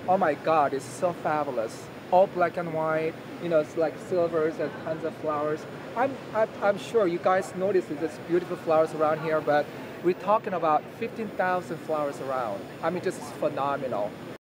Oh my God, it's so fabulous. All black and white, you know, it's like silvers and tons of flowers. I'm sure you guys notice this beautiful flowers around here, but we're talking about 15,000 flowers around. I mean, just phenomenal.